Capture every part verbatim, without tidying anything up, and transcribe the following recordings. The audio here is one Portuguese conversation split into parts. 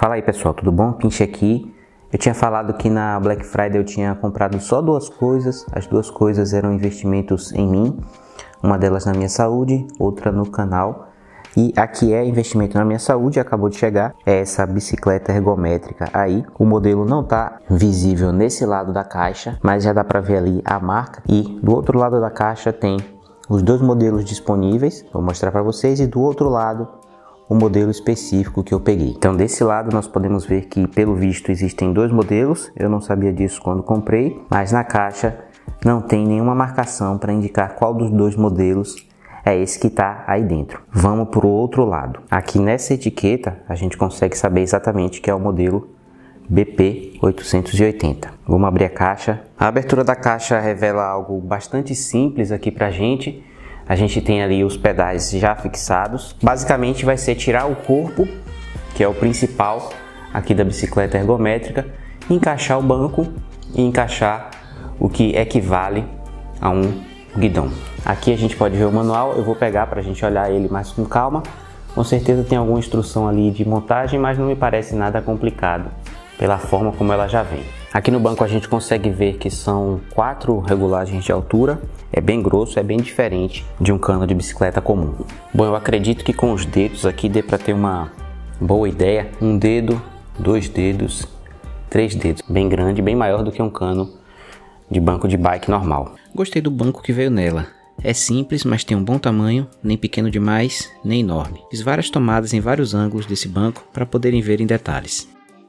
Fala aí pessoal, tudo bom? Pinche aqui. Eu tinha falado que na Black Friday eu tinha comprado só duas coisas. As duas coisas eram investimentos em mim. Uma delas na minha saúde, outra no canal. E aqui é investimento na minha saúde, acabou de chegar. É essa bicicleta ergométrica aí. O modelo não está visível nesse lado da caixa, mas já dá para ver ali a marca. E do outro lado da caixa tem os dois modelos disponíveis. Vou mostrar para vocês. E do outro lado o modelo específico que eu peguei. Então desse lado nós podemos ver que pelo visto existem dois modelos. Eu não sabia disso quando comprei, mas na caixa não tem nenhuma marcação para indicar qual dos dois modelos é esse que está aí dentro. Vamos para o outro lado. Aqui nessa etiqueta a gente consegue saber exatamente que é o modelo B P oitocentos e oitenta. Vamos abrir a caixa. A abertura da caixa revela algo bastante simples aqui para a gente. A gente tem ali os pedais já fixados. Basicamente vai ser tirar o corpo, que é o principal aqui da bicicleta ergométrica, encaixar o banco e encaixar o que equivale a um guidão. Aqui a gente pode ver o manual, eu vou pegar para a gente olhar ele mais com calma. Com certeza tem alguma instrução ali de montagem, mas não me parece nada complicado pela forma como ela já vem. Aqui no banco a gente consegue ver que são quatro regulagens de altura. É bem grosso, é bem diferente de um cano de bicicleta comum. Bom, eu acredito que com os dedos aqui dê para ter uma boa ideia. Um dedo, dois dedos, três dedos. Bem grande, bem maior do que um cano de banco de bike normal. Gostei do banco que veio nela. É simples, mas tem um bom tamanho, nem pequeno demais, nem enorme. Fiz várias tomadas em vários ângulos desse banco para poderem ver em detalhes.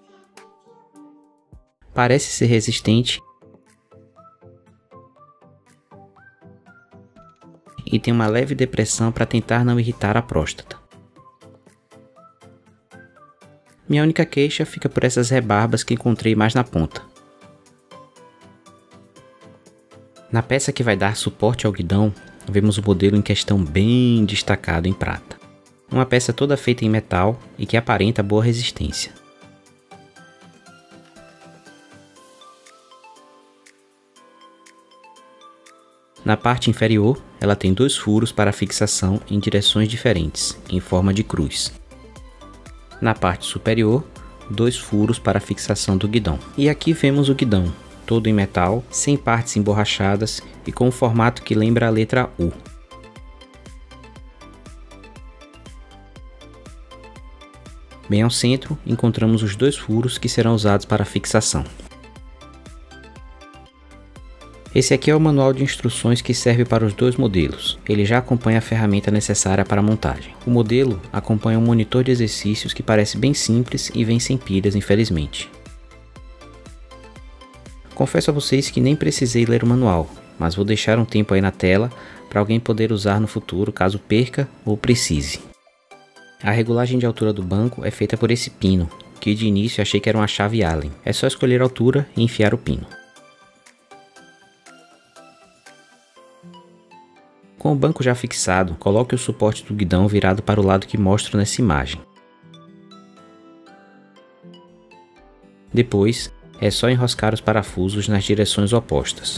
Parece ser resistente e tem uma leve depressão para tentar não irritar a próstata. Minha única queixa fica por essas rebarbas que encontrei mais na ponta. Na peça que vai dar suporte ao guidão, vemos o modelo em questão bem destacado em prata. Uma peça toda feita em metal e que aparenta boa resistência. Na parte inferior, ela tem dois furos para fixação em direções diferentes, em forma de cruz. Na parte superior, dois furos para fixação do guidão. E aqui vemos o guidão, todo em metal, sem partes emborrachadas e com um formato que lembra a letra U. Bem ao centro, encontramos os dois furos que serão usados para a fixação. Esse aqui é o manual de instruções que serve para os dois modelos. Ele já acompanha a ferramenta necessária para a montagem. O modelo acompanha um monitor de exercícios que parece bem simples e vem sem pilhas, infelizmente. Confesso a vocês que nem precisei ler o manual, mas vou deixar um tempo aí na tela para alguém poder usar no futuro caso perca ou precise. A regulagem de altura do banco é feita por esse pino, que de início achei que era uma chave Allen. É só escolher a altura e enfiar o pino. Com o banco já fixado, coloque o suporte do guidão virado para o lado que mostro nessa imagem. Depois, é só enroscar os parafusos nas direções opostas.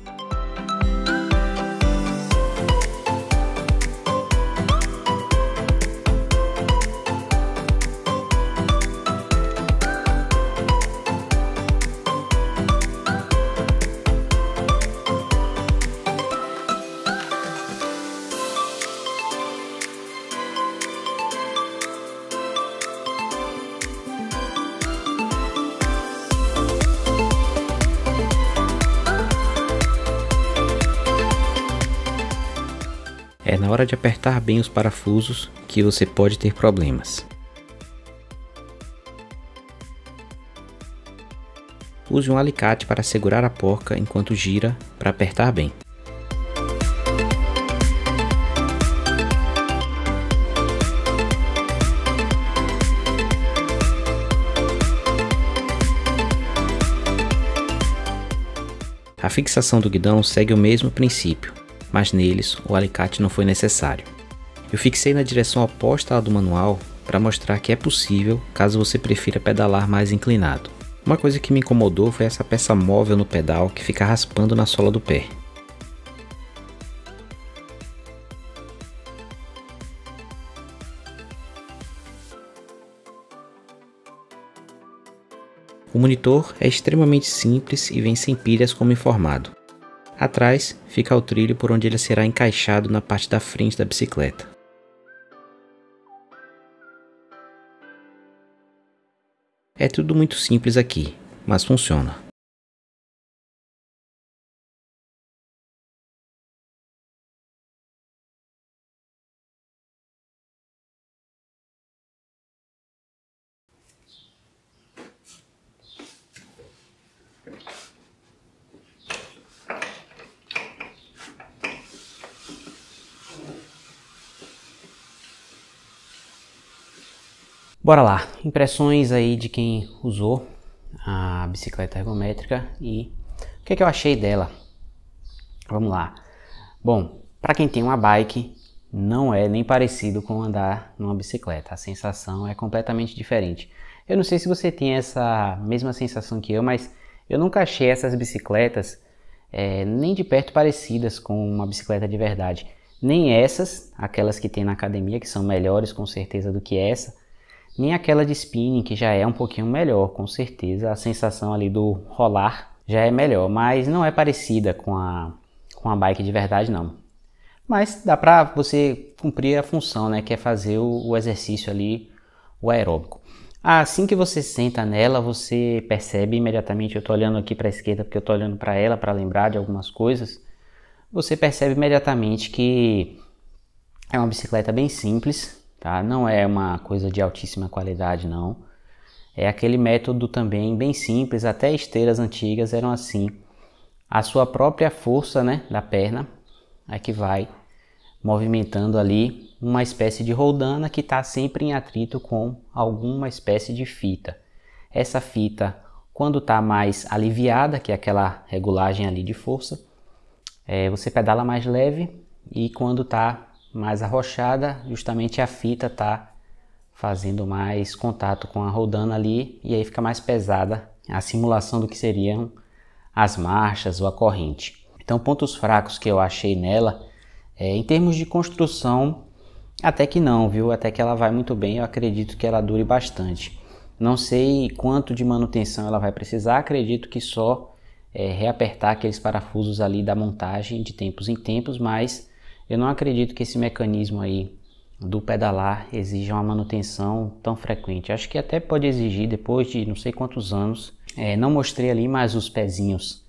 É na hora de apertar bem os parafusos que você pode ter problemas. Use um alicate para segurar a porca enquanto gira para apertar bem. A fixação do guidão segue o mesmo princípio, mas neles o alicate não foi necessário. Eu fixei na direção oposta à do manual para mostrar que é possível caso você prefira pedalar mais inclinado. Uma coisa que me incomodou foi essa peça móvel no pedal que fica raspando na sola do pé. O monitor é extremamente simples e vem sem pilhas como informado. Atrás fica o trilho por onde ele será encaixado na parte da frente da bicicleta. É tudo muito simples aqui, mas funciona. Bora lá, impressões aí de quem usou a bicicleta ergométrica e o que, é que eu achei dela. Vamos lá. Bom, para quem tem uma bike, não é nem parecido com andar numa bicicleta. A sensação é completamente diferente. Eu não sei se você tem essa mesma sensação que eu, mas eu nunca achei essas bicicletas é, nem de perto parecidas com uma bicicleta de verdade. Nem essas, aquelas que tem na academia, que são melhores com certeza do que essa, nem aquela de spinning, que já é um pouquinho melhor, com certeza. A sensação ali do rolar já é melhor, mas não é parecida com a, com a bike de verdade, não. Mas dá pra você cumprir a função, né? Que é fazer o, o exercício ali, o aeróbico. Assim que você senta nela, você percebe imediatamente, eu tô olhando aqui para a esquerda porque eu tô olhando para ela para lembrar de algumas coisas. Você percebe imediatamente que é uma bicicleta bem simples. Tá? Não é uma coisa de altíssima qualidade, não. É aquele método também bem simples, até esteiras antigas eram assim. A sua própria força, né, da perna é que vai movimentando ali uma espécie de roldana que está sempre em atrito com alguma espécie de fita. Essa fita, quando está mais aliviada, que é aquela regulagem ali de força, é, você pedala mais leve, e quando está mais arrochada, justamente a fita está fazendo mais contato com a roldana ali e aí fica mais pesada a simulação do que seriam as marchas ou a corrente. Então, pontos fracos que eu achei nela, é, em termos de construção, até que não, viu? Até que ela vai muito bem, eu acredito que ela dure bastante. Não sei quanto de manutenção ela vai precisar, acredito que só é, reapertar aqueles parafusos ali da montagem de tempos em tempos, mas eu não acredito que esse mecanismo aí do pedalar exija uma manutenção tão frequente. Acho que até pode exigir depois de não sei quantos anos. É, não mostrei ali, mas os pezinhos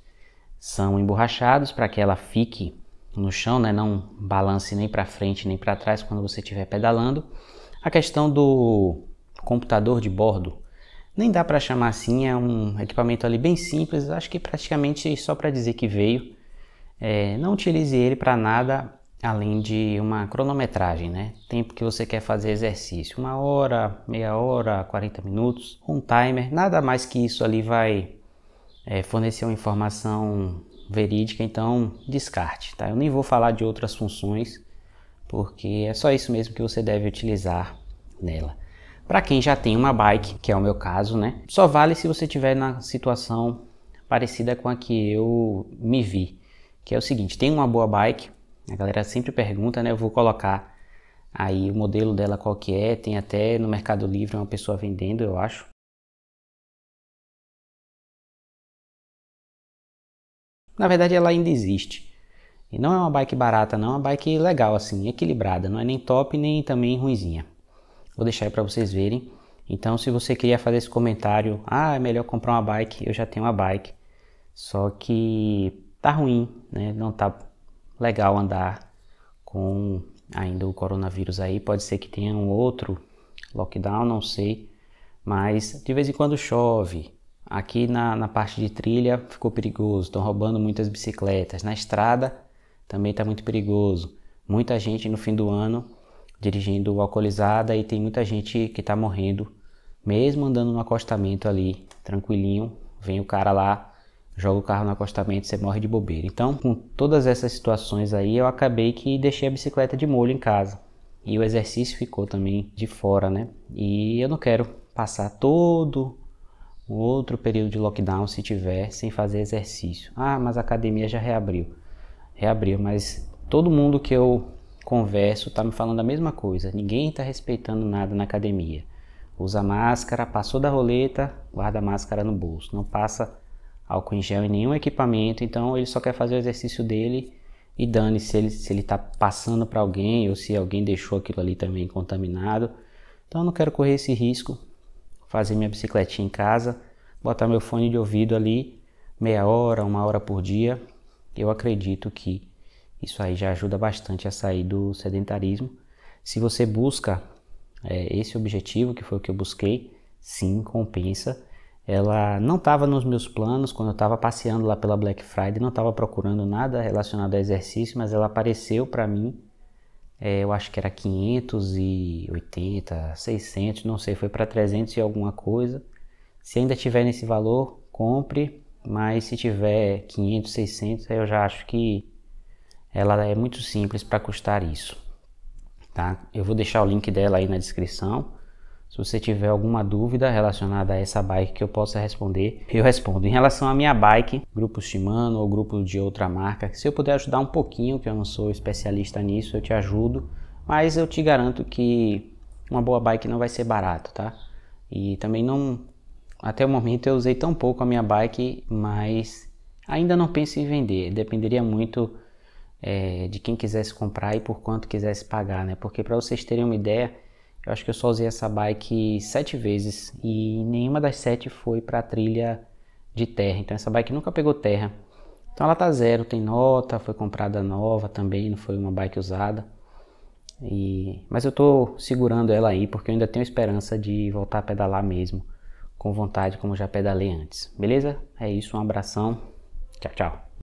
são emborrachados para que ela fique no chão, né? Não balance nem para frente nem para trás quando você estiver pedalando. A questão do computador de bordo, nem dá para chamar assim, é um equipamento ali bem simples. Acho que praticamente só para dizer que veio. É, não utilize ele para nada além de uma cronometragem, né? Tempo que você quer fazer exercício, uma hora, meia hora, quarenta minutos, um timer, nada mais que isso ali vai é, fornecer uma informação verídica, então descarte, tá? Eu nem vou falar de outras funções, porque é só isso mesmo que você deve utilizar nela. Para quem já tem uma bike, que é o meu caso, né? Só vale se você estiver na situação parecida com a que eu me vi, que é o seguinte: tem uma boa bike. A galera sempre pergunta, né? Eu vou colocar aí o modelo dela qual que é. Tem até no Mercado Livre uma pessoa vendendo, eu acho. Na verdade ela ainda existe. E não é uma bike barata não, é uma bike legal assim, equilibrada. Não é nem top nem também ruinzinha. Vou deixar aí para vocês verem. Então se você queria fazer esse comentário, ah, é melhor comprar uma bike, eu já tenho uma bike. Só que tá ruim, né? Não tá legal andar com ainda o coronavírus aí. Pode ser que tenha um outro lockdown, não sei, mas de vez em quando chove. Aqui na, na parte de trilha ficou perigoso, estão roubando muitas bicicletas. Na estrada também está muito perigoso, muita gente no fim do ano dirigindo alcoolizada, e tem muita gente que está morrendo mesmo andando no acostamento ali tranquilinho. Vem o cara lá, joga o carro no acostamento, você morre de bobeira. Então, com todas essas situações aí, eu acabei que deixei a bicicleta de molho em casa. E o exercício ficou também de fora, né? E eu não quero passar todo um outro período de lockdown, se tiver, sem fazer exercício. Ah, mas a academia já reabriu. Reabriu, mas todo mundo que eu converso tá me falando a mesma coisa. Ninguém tá respeitando nada na academia. usa máscara, passou da roleta, guarda a máscara no bolso. Não passa álcool em gel em nenhum equipamento, então ele só quer fazer o exercício dele e dane se ele se ele está passando para alguém ou se alguém deixou aquilo ali também contaminado. Então eu não quero correr esse risco, fazer minha bicicletinha em casa, botar meu fone de ouvido ali, meia hora, uma hora por dia. Eu acredito que isso aí já ajuda bastante a sair do sedentarismo. Se você busca é, esse objetivo, que foi o que eu busquei, sim, compensa. Ela não estava nos meus planos quando eu estava passeando lá pela Black Friday, não estava procurando nada relacionado a exercício, mas ela apareceu para mim, é, eu acho que era quinhentos e oitenta, seiscentos, não sei, foi para trezentos e alguma coisa. Se ainda tiver nesse valor, compre, mas se tiver quinhentos, seiscentos, aí eu já acho que ela é muito simples para custar isso, tá? Eu vou deixar o link dela aí na descrição. Se você tiver alguma dúvida relacionada a essa bike que eu possa responder, eu respondo. Em relação à minha bike, grupo Shimano ou grupo de outra marca, se eu puder ajudar um pouquinho, que eu não sou especialista nisso, eu te ajudo, mas eu te garanto que uma boa bike não vai ser barato, tá? E também não, até o momento eu usei tão pouco a minha bike, mas ainda não penso em vender, dependeria muito é, de quem quisesse comprar e por quanto quisesse pagar, né? Porque para vocês terem uma ideia, eu acho que eu só usei essa bike sete vezes e nenhuma das sete foi para trilha de terra. Então essa bike nunca pegou terra. Então ela tá zero, tem nota, foi comprada nova também, não foi uma bike usada. E... Mas eu tô segurando ela aí porque eu ainda tenho esperança de voltar a pedalar mesmo, com vontade como já pedalei antes. Beleza? É isso, um abração. Tchau, tchau.